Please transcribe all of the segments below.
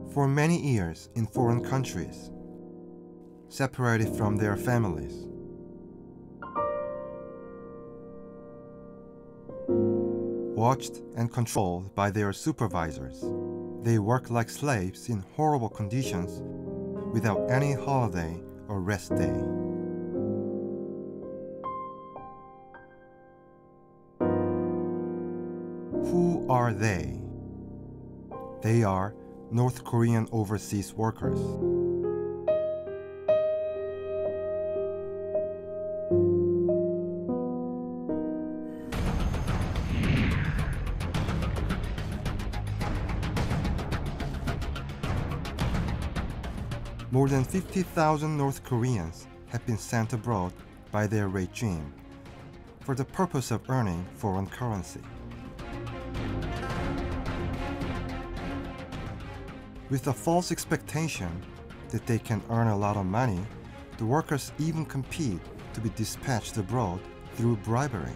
for many years in foreign countries, separated from their families. Watched and controlled by their supervisors, they work like slaves in horrible conditions without any holiday or rest day. Who are they? They are North Korean overseas workers. More than 50,000 North Koreans have been sent abroad by their regime for the purpose of earning foreign currency. With a false expectation that they can earn a lot of money, the workers even compete to be dispatched abroad through bribery.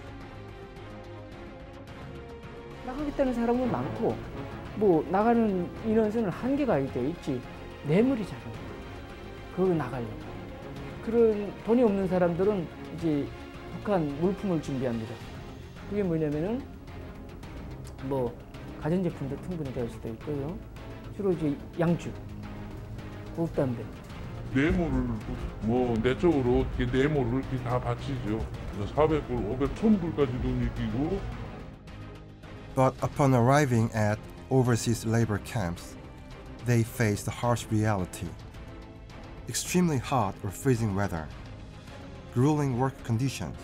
나가겠다는 사람은 많고, 뭐 나가는 인원수는 한계가 돼 있지. 뇌물이잖아요. 그거 나가려고. 그런 돈이 없는 사람들은 이제 북한 물품을 준비합니다. 그게 뭐냐면은 뭐 가전제품도 충분히 될 수도 있고요. 주로 이제 양주, 고급담배. 뇌물을 뭐 내적으로 어떻게 뇌물을 이렇게 다 바치죠. 400불, 500, 1000불까지도 이기고. But upon arriving at overseas labor camps, they face the harsh reality. Extremely hot or freezing weather, grueling work conditions,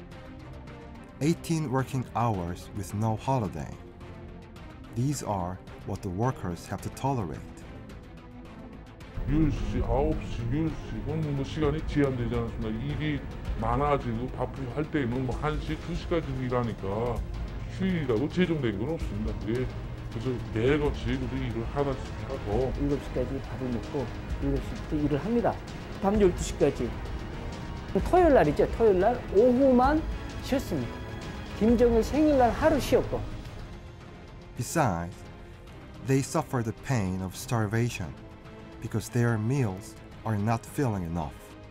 18 working hours with no holiday. These are what the workers have to tolerate. 10시, 9시, 10시, 뭐 시간이 제한되지 않습니까? 일이 많아지고 바쁘고 할 때는 뭐 1시, 2시까지 일하니까 휴일이라고 제정된 건 없습니다. 그래서 매일같이 일을 하나씩 하고 7시까지 밥을 먹고 7시부터 일을 합니다. 밤 12시까지. 토요일 날이죠. 토요일 날 오후만 쉬었습니다. 김정일 생일날 하루 쉬었고. Besides, they suffer the pain of starvation because their meals are not filling enough.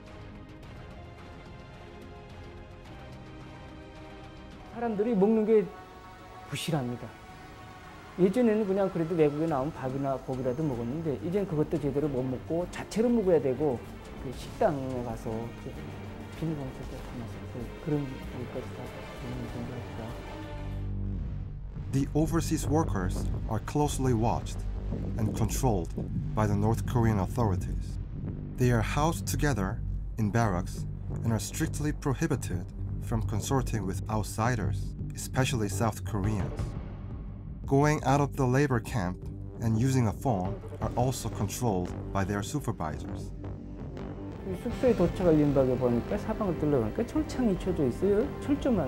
사람들이 먹는 게 부실합니다. 예전에는 그냥 그래도 외국에 나온 밥이나 고기라도 먹었는데 이젠 그것도 제대로 못 먹고 자체로 먹어야 되고 그 식당에 가서 비닐봉투도 담아서 그런 일까지 다 되는 정도입니다. The overseas workers are closely watched and controlled by the North Korean authorities. They are housed together in barracks and are strictly prohibited from consorting with outsiders, especially South Koreans. Going out of the labor camp and using a phone are also controlled by their supervisors. 숙소에 도착할 임박에 보니까 사방을 둘러보니까 철창이 쳐져 있어요. 철조망이.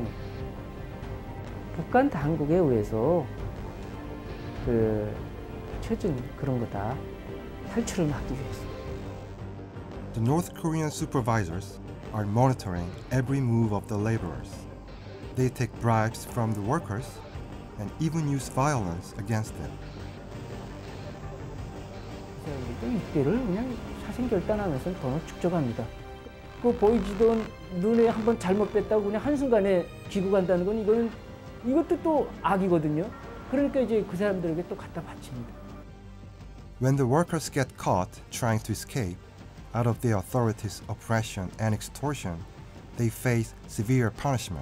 북한 당국에 의해서 쳐진 그런 거다. 탈출을 막기 위해서. The North Korean supervisors are monitoring every move of the laborers. They take bribes from the workers and even use violence against them. 이때를 그냥 사생결단하면서 돈을 축적합니다. 그 보이지도 눈에 한번 잘못됐다고 그냥 한순간에 쥐고 간다는 건 이것도 또 악이거든요. 그러니까 이제 그 사람들에게 또 갖다 바칩니다. When the workers get caught trying to escape out of the authorities' oppression and extortion, they face severe punishment.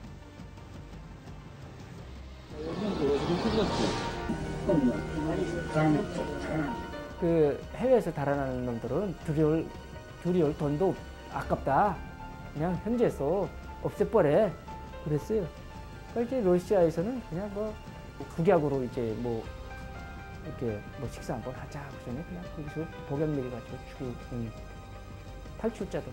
그 해외에서 달아나는 놈들은 들여올 돈도 아깝다. 그냥 현지에서 없애버려. 그랬어요. 그러니까 이제 러시아에서는 그냥 뭐 국약으로 이제 뭐 이렇게 뭐 식사 한번 하자. 그러면 그냥 거기서 복역맥이 가지고 주고 탈출자들.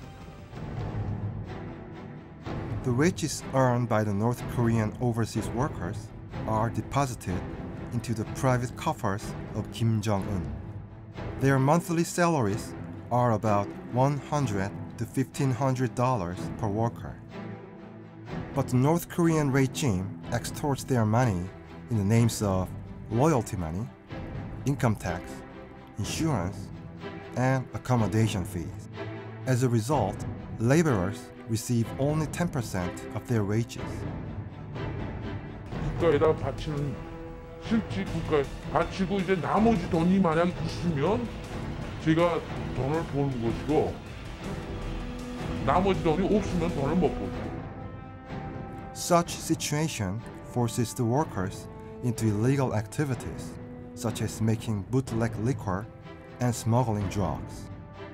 The wages earned by the North Korean overseas workers are deposited into the private coffers of Kim Jong-un. Their monthly salaries are about $100 to $1,500 per worker. But the North Korean regime extorts their money in the names of loyalty money, income tax, insurance, and accommodation fees. As a result, laborers receive only 10% of their wages. 국가에다 바치는 실제 국가에 바치고 이제 나머지 돈이 만약 있으면 제가 돈을 버는 것이고 나머지 돈이 없으면 돈을 못 벌고. Such situation forces the workers into illegal activities, such as making bootleg liquor and smuggling drugs.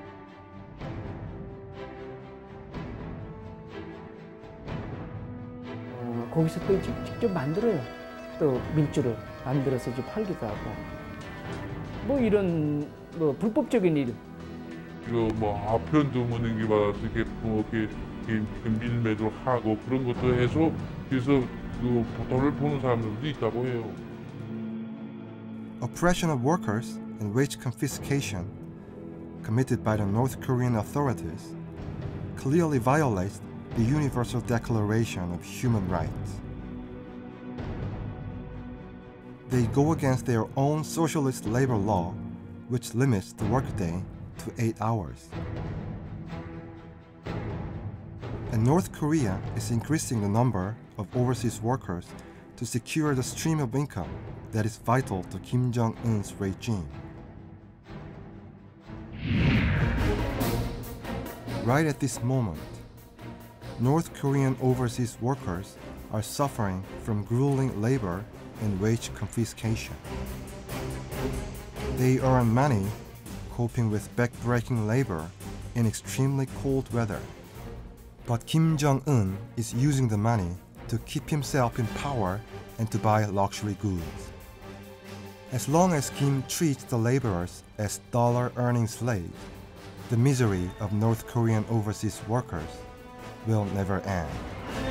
거기서 또 직접 만들어요. 또 밀주를 만들어서 이제 팔기도 하고. 뭐 이런 뭐 불법적인 일. 이거 뭐 아편도 무는 게 받아서 이렇게 뭐 이렇게 밀매도 하고 그런 것도 해서 그래서 그 돈을 버는 사람들도 있다고 해요. Oppression of workers and wage confiscation committed by the North Korean authorities clearly violates the Universal Declaration of Human Rights. They go against their own socialist labor law, which limits the workday to 8 hours. And North Korea is increasing the number of overseas workers to secure the stream of income that is vital to Kim Jong-un's regime. Right at this moment, North Korean overseas workers are suffering from grueling labor and wage confiscation. They earn money coping with back-breaking labor in extremely cold weather. But Kim Jong-un is using the money to keep himself in power and to buy luxury goods. As long as Kim treats the laborers as dollar-earning slaves, the misery of North Korean overseas workers will never end.